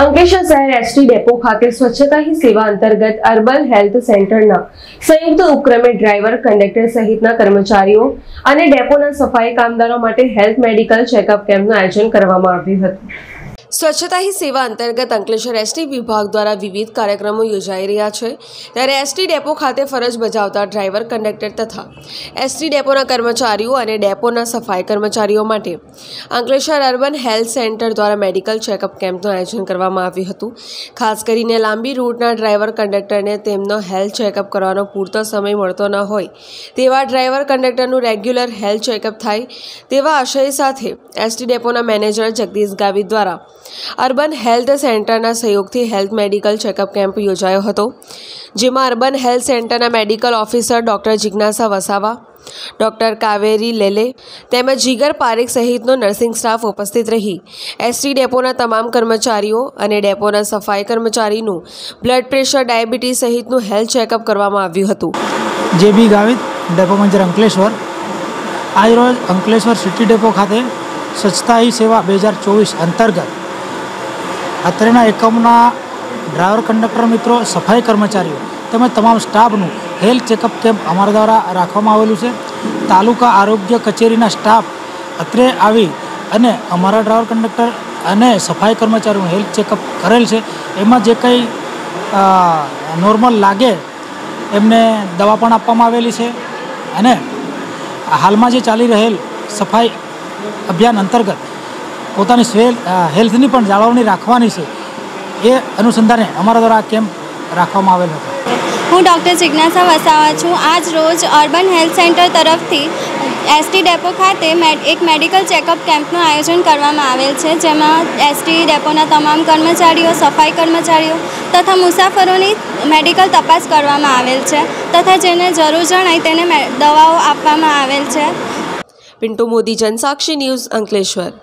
અંકલેશ્વર શહેર ST depot ખાતે સ્વચ્છતા ही સેવા અંતર્ગત અર્બન હેલ્થ સેન્ટરના સંયુક્ત ઉપક્રમે ડ્રાઈવર, કંડક્ટર સહિતના કર્મચારીઓ અને ડેપોના સફાઈ કામદારો માટે હેલ્થ મેડિકલ ચેકઅપ કેમ્પનું આયોજન કરવામાં આવ્યું હતું। સ્વચ્છતા ही સેવા અંતર્ગત અંકલેશ્વર એસટી વિભાગ દ્વારા વિવિધ કાર્યક્રમો યોજાઈ રહ્યા છે, ત્યારે એસટી ડેપો ખાતે ફરજ બજાવતા ડ્રાઈવર, કંડક્ટર તથા એસટી ડેપોના કર્મચારીઓ અને ડેપોના સફાઈ કર્મચારીઓ માટે અંકલેશ્વર અર્બન હેલ્થ સેન્ટર દ્વારા મેડિકલ ચેકઅપ કેમ્પનું આયોજન કરવામાં આવ્યું હતું। ખાસ કરીને લાંબી રૂટના ડ્રાઈવર, કંડક્ટરને તેમનો હેલ્થ ચેકઅપ કરવાનો પૂરતો સમય મળતો ન હોય તેવા ડ્રાઈવર, કંડક્ટરનું રેગ્યુલર હેલ્થ ચેકઅપ થાય તેવા આશય સાથે એસટી ડેપોના મેનેજર જગદીશ ગાવિત દ્વારા અર્બન હેલ્થ સેન્ટરના સહયોગથી હેલ્થ મેડિકલ ચેકઅપ કેમ્પ યોજાયો હતો, જેમાં અર્બન હેલ્થ સેન્ટરના મેડિકલ ઓફિસર ડૉક્ટર જિજ્ઞાસા વસાવા, ડૉક્ટર કાવેરી લેલે તેમજ જીગર પારેખ સહિતનો નર્સિંગ સ્ટાફ ઉપસ્થિત રહી એસટી ડેપોના તમામ કર્મચારીઓ અને ડેપોના સફાઈ કર્મચારીનું બ્લડ પ્રેશર, ડાયાબિટીસ સહિતનું હેલ્થ ચેકઅપ કરવામાં આવ્યું હતું। J B. Gavit, depot manager Ankleshwar. આજરોજ અંકલેશ્વર સિટી ડેપો ખાતે સ્વચ્છતા ही સેવા 2024 અંતર્ગત અત્રેના એકમના ડ્રાઈવર, કંડક્ટર મિત્રો, સફાઈ કર્મચારીઓ તેમજ તમામ સ્ટાફનું હેલ્થ ચેકઅપ કેમ્પ અમારા દ્વારા રાખવામાં આવેલું છે। તાલુકા આરોગ્ય કચેરીના સ્ટાફ અત્રે આવી અને અમારા ડ્રાઈવર, કંડક્ટર અને સફાઈ કર્મચારીઓનું હેલ્થ ચેકઅપ કરેલ છે। એમાં જે કંઈ નોર્મલ લાગે એમને દવા પણ આપવામાં આવેલી છે અને હાલમાં જે ચાલી રહેલ સફાઈ અભિયાન અંતર્ગત પોતાની હેલ્થની પણ જાળવણી રાખવાની છે, એ અનુસંધાને અમારા દ્વારા આ કેમ્પ રાખવામાં આવેલ હતો। હું ડૉક્ટર જિજ્ઞાસા વસાવા છું। આજ રોજ અર્બન હેલ્થ સેન્ટર તરફથી એસટી ડેપો ખાતે એક મેડિકલ ચેકઅપ કેમ્પનું આયોજન કરવામાં આવેલ છે, જેમાં એસટી ડેપોના તમામ કર્મચારીઓ, સફાઈ કર્મચારીઓ તથા મુસાફરોની મેડિકલ તપાસ કરવામાં આવેલ છે તથા જેને જરૂર જણાય તેને દવાઓ આપવામાં આવેલ છે। પિન્ટુ મોદી, જનસાક્ષી ન્યૂઝ, અંકલેશ્વર।